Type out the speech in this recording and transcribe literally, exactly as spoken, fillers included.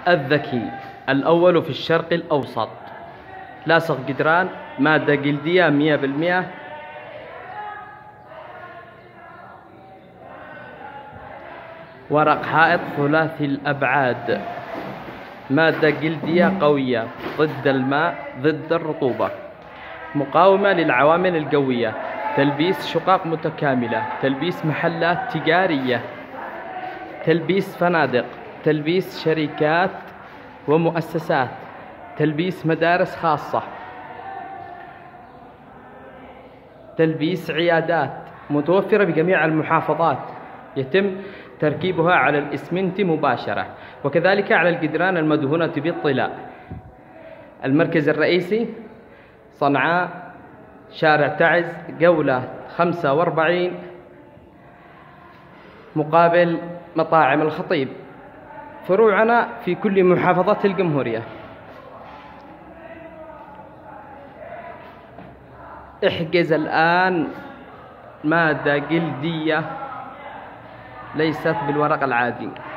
الذكي الأول في الشرق الأوسط، لاصق جدران، مادة جلدية مئة بالمئة، ورق حائط ثلاثي الأبعاد، مادة جلدية قوية ضد الماء ضد الرطوبة، مقاومة للعوامل الجوية، تلبيس شقق متكاملة، تلبيس محلات تجارية، تلبيس فنادق، تلبيس شركات ومؤسسات، تلبيس مدارس خاصة، تلبيس عيادات، متوفرة بجميع المحافظات، يتم تركيبها على الإسمنت مباشرة، وكذلك على الجدران المدهونة بالطلاء. المركز الرئيسي صنعاء، شارع تعز، جولة خمسة وأربعين، مقابل مطاعم الخطيب. فروعنا في كل محافظات الجمهورية. احجز الآن مادة جلدية ليست بالورق العادي.